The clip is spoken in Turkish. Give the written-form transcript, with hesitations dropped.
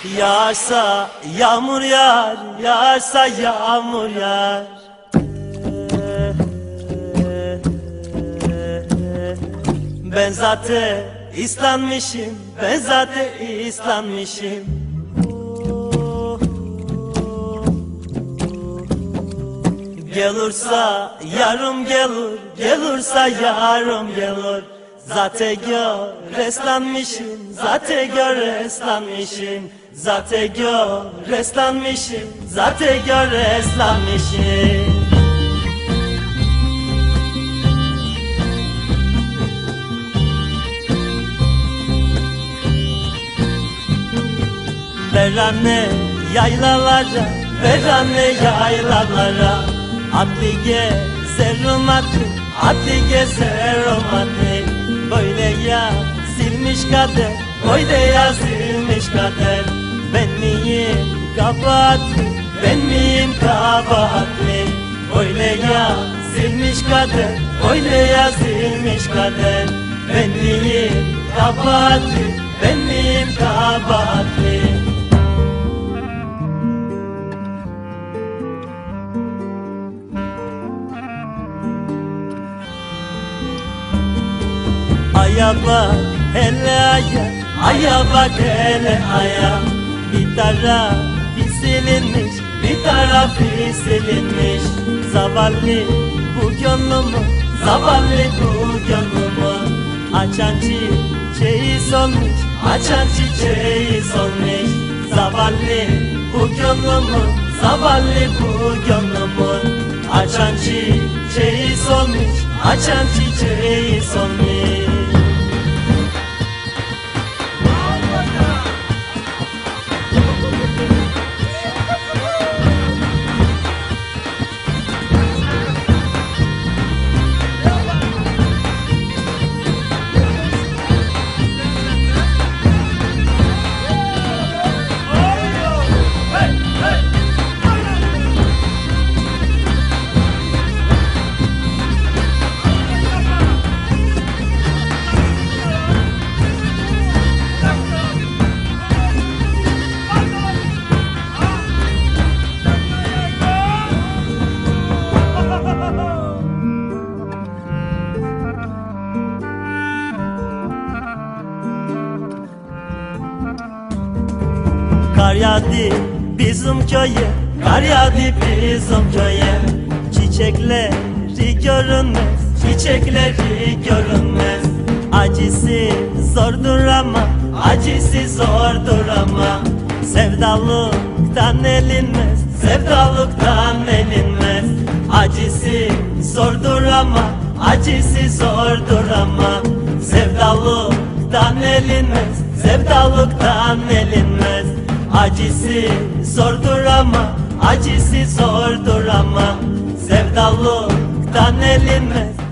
Yağarsa yağmur yağar, yağarsa yağmur yağar. Ben zaten ıslanmışım, ben zaten ıslanmışım. Gelursa yarım gelir, gelursa yarım gelir. Zaten gör eslanmışım, zaten gör eslanmışım. Zaten gör eslanmışım, zaten gör eslanmışım. Ver anne yaylalara, ver anne yaylalara. Atlı gezerim atlı, atlı gezerim atlı. Böyle yazılmış kader, böyle yazılmış kader. Ben miyim kabahatli, ben miyim kabahatli? Böyle yazılmış kader, böyle yazılmış kader. Ben miyim kabahatli, ben miyim kabahatli? Aya bak hele aya, aya bak hele aya. Bir tarafı silinmiş, bir tarafı silinmiş. Zavallı bu gönlümü, zavallı bu gönlümü. Açan çiçeği solmuş, açan çiçeği solmuş. Zavallı bu gönlümü, zavallı bu gönlümü. Açan çiçeği solmuş, açan çiçeği solmuş. Kar yağdı bizim köye, kar yağdı bizim köye. Çiçekleri görünmez, çiçekleri görünmez. Acısı zordur ama, acısı zordur ama. Sevdalıktan elinmez, sevdalıktan elinmez. Acısı zordur ama, acısı zordur ama. Sevdalıktan elinmez, sevdalıktan elinmez. Acısı zordur ama, acısı zordur ama. Sevdalıktan elinmez,